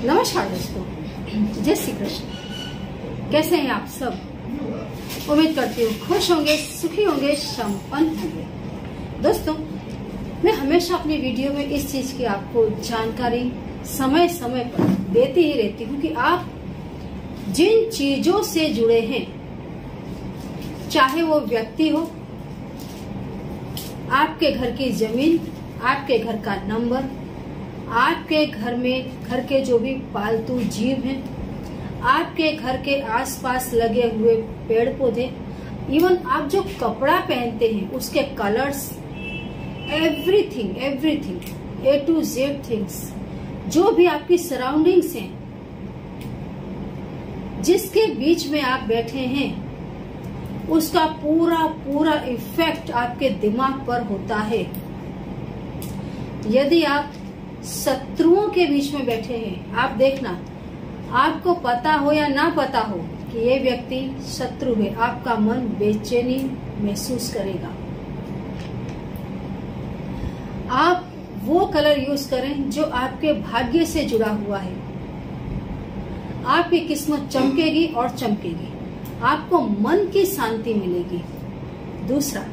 नमस्कार दोस्तों, जय श्री कृष्ण। कैसे हैं आप सब? उम्मीद करती हूँ खुश होंगे, सुखी होंगे, संपन्न होंगे। दोस्तों, मैं हमेशा अपनी वीडियो में इस चीज की आपको जानकारी समय समय पर देती ही रहती हूँ कि आप जिन चीजों से जुड़े हैं, चाहे वो व्यक्ति हो, आपके घर की जमीन, आपके घर का नंबर, आपके घर के जो भी पालतू जीव हैं, आपके घर के आसपास लगे हुए पेड़ पौधे, इवन आप जो कपड़ा पहनते हैं उसके colours, everything A to Z things, जो भी आपकी सराउंडिंग्स हैं, जिसके बीच में आप बैठे हैं, उसका पूरा इफेक्ट आपके दिमाग पर होता है। यदि आप शत्रुओं के बीच में बैठे हैं, आप देखना, आपको पता हो या ना पता हो कि ये व्यक्ति शत्रु है, आपका मन बेचैनी महसूस करेगा। आप वो कलर यूज करें जो आपके भाग्य से जुड़ा हुआ है। आपकी किस्मत चमकेगी और चमकेगी, आपको मन की शांति मिलेगी। दूसरा,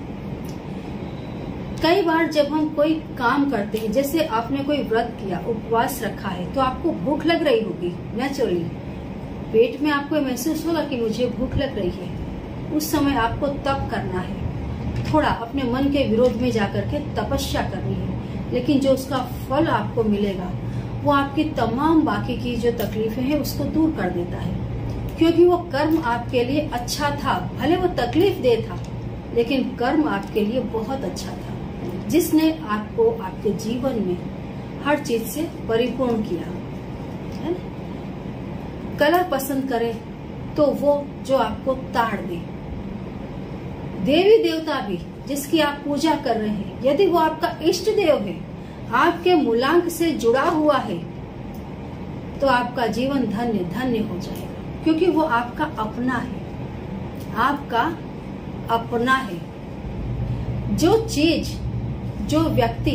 कई बार जब हम कोई काम करते हैं, जैसे आपने कोई व्रत किया, उपवास रखा है, तो आपको भूख लग रही होगी नेचुरली। पेट में आपको महसूस होगा कि मुझे भूख लग रही है। उस समय आपको तप करना है, थोड़ा अपने मन के विरोध में जाकर के तपस्या करनी है। लेकिन जो उसका फल आपको मिलेगा वो आपकी तमाम बाकी की जो तकलीफें हैं उसको दूर कर देता है, क्योंकि वो कर्म आपके लिए अच्छा था। भले वो तकलीफ दे था, लेकिन कर्म आपके लिए बहुत अच्छा था, जिसने आपको आपके जीवन में हर चीज से परिपूर्ण किया है। कलर पसंद करें तो वो जो आपको ताड़ दे। देवी देवता भी जिसकी आप पूजा कर रहे हैं, यदि वो आपका इष्ट देव है, आपके मूलांक से जुड़ा हुआ है, तो आपका जीवन धन्य धन्य हो जाएगा, क्योंकि वो आपका अपना है, आपका अपना है। जो चीज, जो व्यक्ति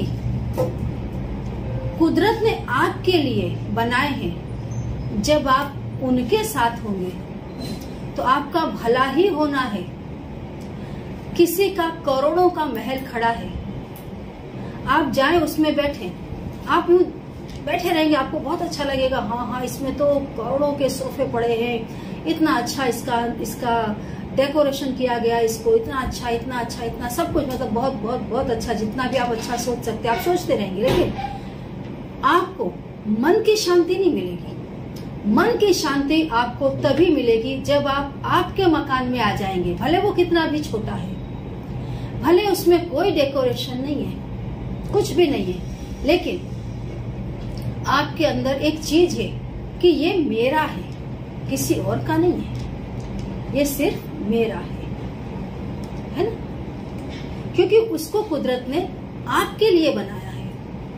कुदरत ने आपके लिए बनाए हैं, जब आप उनके साथ होंगे तो आपका भला ही होना है। किसी का करोड़ों का महल खड़ा है, आप जाएं उसमें बैठे, आप यूं बैठे रहेंगे, आपको बहुत अच्छा लगेगा। हाँ, इसमें तो करोड़ों के सोफे पड़े हैं, इतना अच्छा इसका डेकोरेशन किया गया, इसको इतना अच्छा इतना सब कुछ, मतलब बहुत अच्छा, जितना भी आप अच्छा सोच सकते हैं आप सोचते रहेंगे। लेकिन आपको मन की शांति नहीं मिलेगी। मन की शांति आपको तभी मिलेगी जब आप आपके मकान में आ जाएंगे, भले वो कितना भी छोटा है, भले उसमें कोई डेकोरेशन नहीं है, कुछ भी नहीं है, लेकिन आपके अंदर एक चीज है कि ये मेरा है, किसी और का नहीं है, ये सिर्फ मेरा है ना? क्योंकि उसको कुदरत ने आपके लिए बनाया है।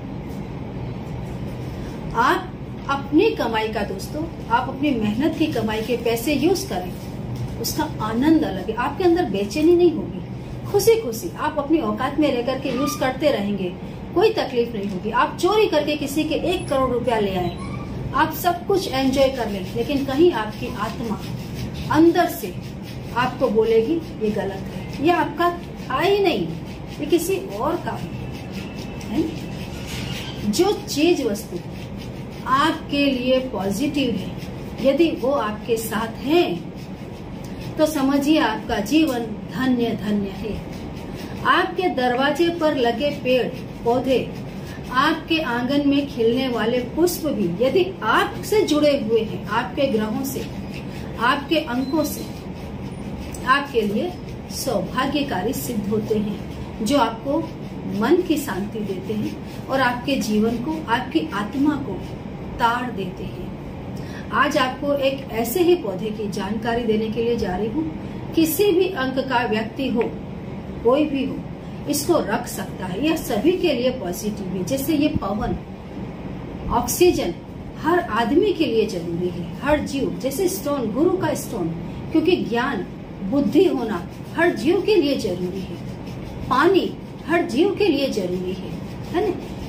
आप अपनी कमाई का, दोस्तों, आप अपनी मेहनत की कमाई के पैसे यूज करें, उसका आनंद अलग है। आपके अंदर बेचैनी नहीं होगी, खुशी आप अपनी औकात में रहकर के यूज करते रहेंगे, कोई तकलीफ नहीं होगी। आप चोरी करके किसी के 1 करोड़ रुपया ले आए, आप सब कुछ एंजॉय कर लें, लेकिन कहीं आपकी आत्मा अंदर से आपको बोलेगी ये गलत है, ये आपका था ही नहीं, ये किसी और का है। जो चीज, वस्तु आपके लिए पॉजिटिव है, यदि वो आपके साथ है, तो समझिए आपका जीवन धन्य धन्य है। आपके दरवाजे पर लगे पेड़ पौधे, आपके आंगन में खिलने वाले पुष्प भी यदि आपसे जुड़े हुए हैं, आपके ग्रहों से, आपके अंकों से, आपके लिए सौभाग्यकारी सिद्ध होते हैं, जो आपको मन की शांति देते हैं और आपके जीवन को, आपकी आत्मा को ताड़ देते हैं। आज आपको एक ऐसे ही पौधे की जानकारी देने के लिए जा रही हूँ। किसी भी अंक का व्यक्ति हो, कोई भी हो, इसको रख सकता है। यह सभी के लिए पॉजिटिव है। जैसे ये पवन, ऑक्सीजन हर आदमी के लिए जरूरी है, हर जीव। जैसे स्टोन, गुरु का स्टोन, क्योंकि ज्ञान, बुद्धि होना हर जीव के लिए जरूरी है। पानी हर जीव के लिए जरूरी है ना?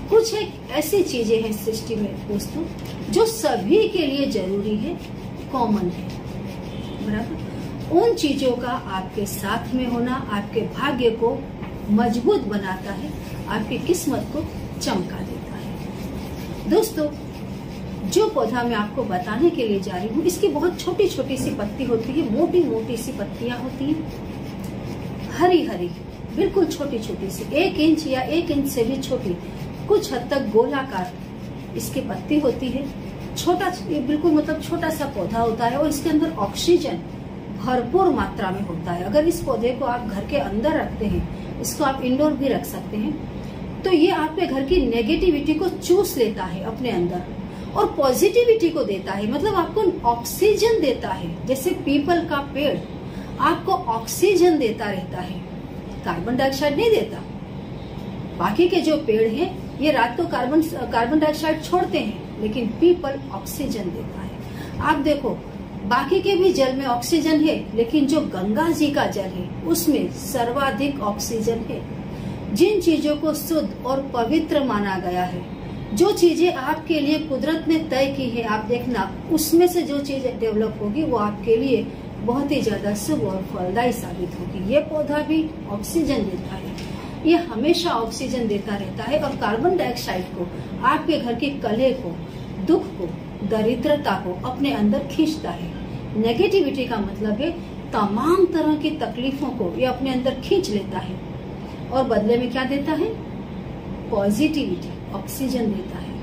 कुछ एक ऐसी चीजें हैं सृष्टि में दोस्तों जो सभी के लिए जरूरी है, कॉमन है, बराबर। उन चीजों का आपके साथ में होना आपके भाग्य को मजबूत बनाता है, आपकी किस्मत को चमका देता है। दोस्तों, जो पौधा मैं आपको बताने के लिए जा रही हूँ, इसकी बहुत छोटी छोटी सी पत्ती होती है, मोटी मोटी सी पत्तियां होती हैं, हरी हरी, बिल्कुल छोटी छोटी सी, 1 इंच या 1 इंच से भी छोटी, कुछ हद तक गोलाकार इसकी पत्ती होती है। छोटा, बिल्कुल मतलब छोटा सा पौधा होता है और इसके अंदर ऑक्सीजन भरपूर मात्रा में होता है। अगर इस पौधे को आप घर के अंदर रखते हैं, इसको आप इंडोर भी रख सकते हैं, तो ये आपके घर की नेगेटिविटी को चूस लेता है अपने अंदर और पॉजिटिविटी को देता है, मतलब आपको ऑक्सीजन देता है। जैसे पीपल का पेड़ आपको ऑक्सीजन देता रहता है, कार्बन डाइऑक्साइड नहीं देता। बाकी के जो पेड़ हैं ये रात को कार्बन डाइऑक्साइड छोड़ते हैं, लेकिन पीपल ऑक्सीजन देता है। आप देखो, बाकी के भी जल में ऑक्सीजन है, लेकिन जो गंगा जी का जल है उसमें सर्वाधिक ऑक्सीजन है। जिन चीजों को शुद्ध और पवित्र माना गया है, जो चीजें आपके लिए कुदरत ने तय की है, आप देखना उसमें से जो चीजें डेवलप होगी वो आपके लिए बहुत ही ज्यादा शुभ और फलदायी साबित होगी। ये पौधा भी ऑक्सीजन देता है, ये हमेशा ऑक्सीजन देता रहता है और कार्बन डाइऑक्साइड को, आपके घर की कलह को, दुख को, दरिद्रता को अपने अंदर खींचता है। नेगेटिविटी का मतलब है तमाम तरह की तकलीफों को ये अपने अंदर खींच लेता है और बदले में क्या देता है? पॉजिटिविटी, ऑक्सीजन देता है।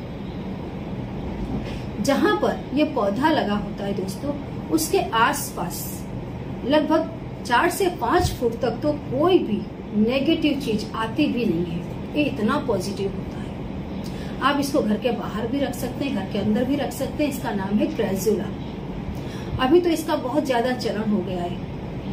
जहां पर ये पौधा लगा होता है दोस्तों, उसके आसपास लगभग 4 से 5 फुट तक तो कोई भी नेगेटिव चीज आती भी नहीं है। ये इतना पॉजिटिव होता है। आप इसको घर के बाहर भी रख सकते हैं, घर के अंदर भी रख सकते हैं। इसका नाम है क्रेजुला। अभी तो इसका बहुत ज्यादा चलन हो गया है,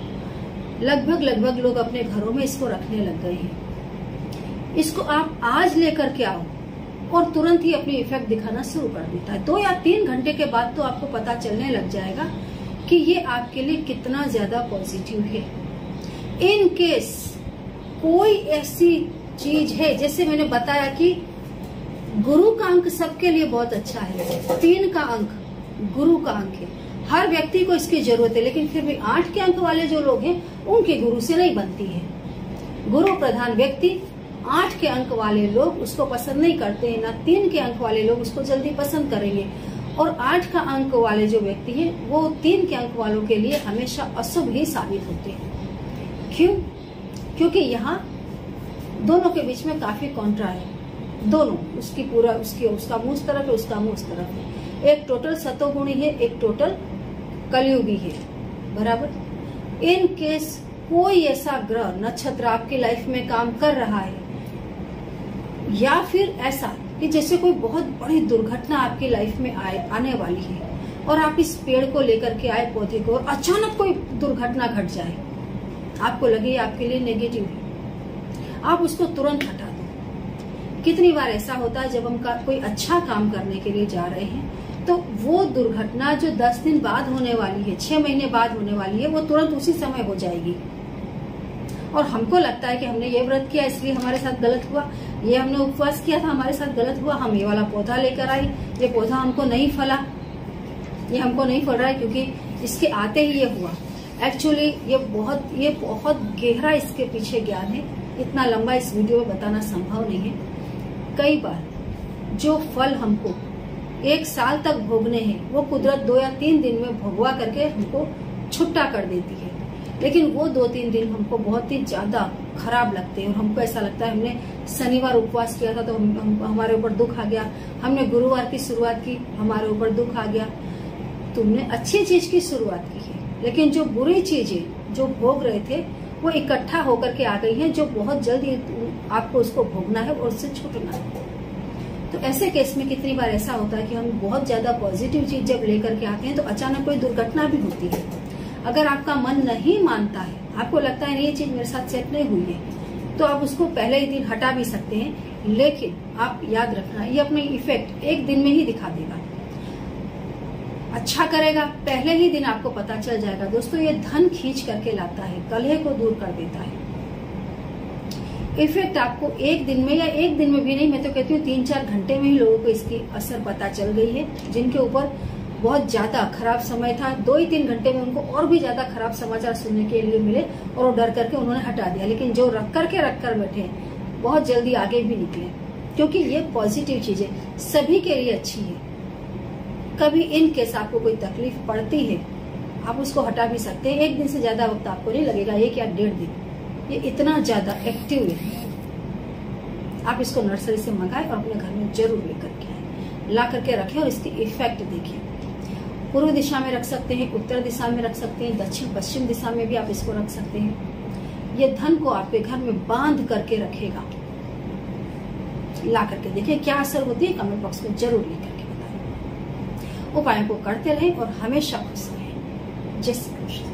लगभग लोग अपने घरों में इसको रखने लग गए हैं। इसको आप आज लेकर के आओ और तुरंत ही अपनी इफेक्ट दिखाना शुरू कर देता है। 2 या 3 घंटे के बाद तो आपको पता चलने लग जाएगा कि ये आपके लिए कितना ज्यादा पॉजिटिव है। इन केस कोई ऐसी चीज है, जैसे मैंने बताया कि गुरु का अंक सबके लिए बहुत अच्छा है, 3 का अंक गुरु का अंक है, हर व्यक्ति को इसकी जरूरत है, लेकिन फिर भी 8 के अंक वाले जो लोग हैं उनके गुरु से नहीं बनती है। गुरु प्रधान व्यक्ति 8 के अंक वाले लोग उसको पसंद नहीं करते हैं, ना 3 के अंक वाले लोग उसको जल्दी पसंद करेंगे। और 8 का अंक वाले जो व्यक्ति हैं वो 3 के अंक वालों के लिए हमेशा अशुभ ही साबित होते हैं। क्यों? क्योंकि यहाँ दोनों के बीच में काफी कॉन्ट्रा है। दोनों, उसका मुंह उस तरफ है, उसका मुंह उस तरफ है। एक टोटल सतोगुणी है, एक टोटल कलयुगी है, बराबर। इन केस कोई ऐसा ग्रह नक्षत्र आपकी लाइफ में काम कर रहा है, या फिर ऐसा कि जैसे कोई बहुत बड़ी दुर्घटना आपकी लाइफ में आने वाली है और आप इस पेड़ को लेकर के आए, पौधे को, और अचानक कोई दुर्घटना घट जाए, आपको लगे आपके लिए नेगेटिव है, आप उसको तुरंत हटा दो। कितनी बार ऐसा होता है जब हम कोई अच्छा काम करने के लिए जा रहे हैं तो वो दुर्घटना जो 10 दिन बाद होने वाली है, 6 महीने बाद होने वाली है, वो तुरंत उसी समय हो जाएगी। और हमको लगता है कि हमने ये व्रत किया इसलिए हमारे साथ गलत हुआ, ये हमने उपवास किया था हमारे साथ गलत हुआ, हम ये वाला पौधा लेकर आए, ये पौधा हमको नहीं फला, ये हमको नहीं फल रहा है क्योंकि इसके आते ही ये हुआ। एक्चुअली ये बहुत गहरा इसके पीछे ज्ञान है, इतना लंबा इस वीडियो में बताना संभव नहीं है। कई बार जो फल हमको 1 साल तक भोगने हैं वो कुदरत 2 या 3 दिन में भोगवा करके हमको छुट्टा कर देती है, लेकिन वो 2-3 दिन हमको बहुत ही ज्यादा खराब लगते हैं और हमको ऐसा लगता है हमने शनिवार उपवास किया था तो हमारे ऊपर दुख आ गया, हमने गुरुवार की शुरुआत की हमारे ऊपर दुख आ गया। तुमने अच्छी चीज की शुरुआत की है, लेकिन जो बुरी चीजें जो भोग रहे थे वो इकट्ठा होकर के आ गई हैं, जो बहुत जल्दी आपको उसको भोगना है और उससे छूटना है। तो ऐसे केस में कितनी बार ऐसा होता है कि हम बहुत ज्यादा पॉजिटिव चीज जब लेकर के आते हैं तो अचानक कोई दुर्घटना भी होती है। अगर आपका मन नहीं मानता है, आपको लगता है नहीं ये चीज मेरे साथ सेट नहीं हुई है, तो आप उसको पहले ही दिन हटा भी सकते हैं, लेकिन आप याद रखना ये अपने इफेक्ट 1 दिन में ही दिखा देगा। अच्छा करेगा, पहले ही दिन आपको पता चल जाएगा। दोस्तों, ये धन खींच करके लाता है, कलह को दूर कर देता है। इफेक्ट आपको एक दिन में, या एक दिन में भी नहीं, मैं तो कहती हूँ 3-4 घंटे में ही लोगों को इसकी असर पता चल गई है। जिनके ऊपर बहुत ज्यादा खराब समय था, 2 ही 3 घंटे में उनको और भी ज्यादा खराब समाचार सुनने के लिए मिले और वो डर करके उन्होंने हटा दिया। लेकिन जो रख कर बैठे बहुत जल्दी आगे भी निकले, क्योंकि ये पॉजिटिव चीजें सभी के लिए अच्छी है। कभी इन केस आपको कोई तकलीफ पड़ती है, आप उसको हटा भी सकते हैं। 1 दिन से ज्यादा वक्त आपको नहीं लगेगा, 1 या 1.5 दिन। ये इतना ज्यादा एक्टिव है। आप इसको नर्सरी से मंगाएं और अपने घर में जरूर लेकर के आए, ला करके रखें और इसकी इफेक्ट देखिए। पूर्व दिशा में रख सकते हैं, उत्तर दिशा में रख सकते हैं, दक्षिण पश्चिम दिशा में भी आप इसको रख सकते हैं। ये धन को आपके घर में बांध करके रखेगा। ला करके देखिए क्या असर होती है, कमेंट बॉक्स में जरूर लिख करके बताएं। उपायों को करते रहें और हमेशा खुश रहें। जय श्री कृष्ण।